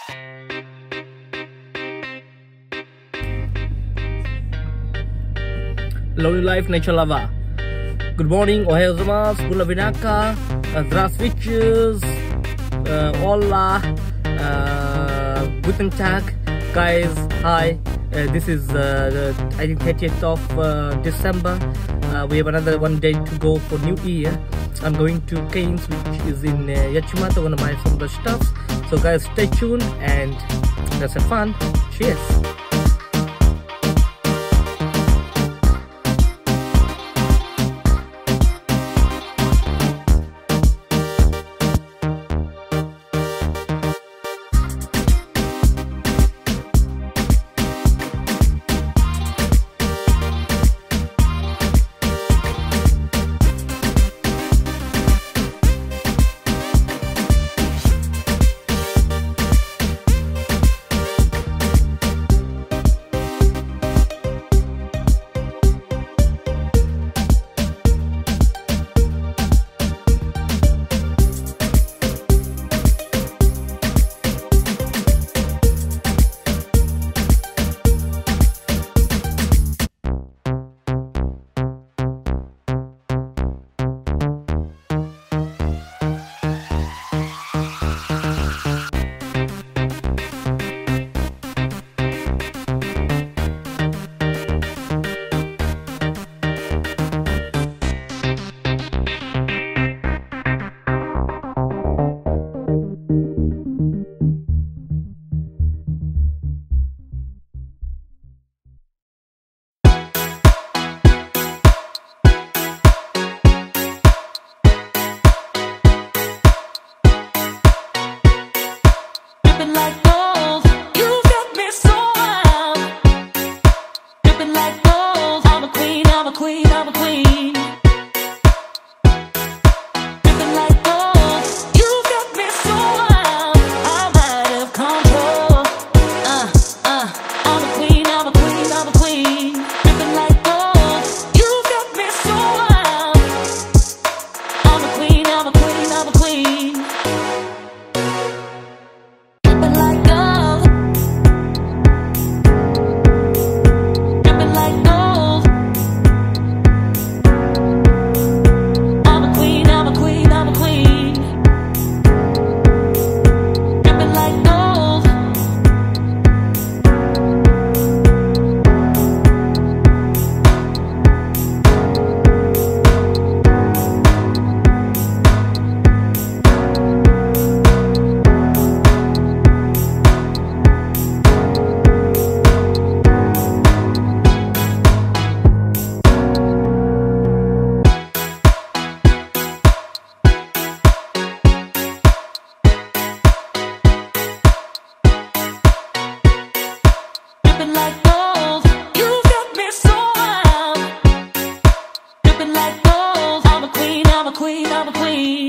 Lonely Life Nature Lover. Good morning, ohayo gozaimasu, Bulavinaca, Zdravstvuyte, Hola, Guten Tag, guys, hi. This is I think 30th of December. We have another one day to go for New Year. I'm going to Cainz, which is in Yachimata. Wanna buy some of the stuff. So guys, stay tuned and let's have fun. Cheers. I'm a queen.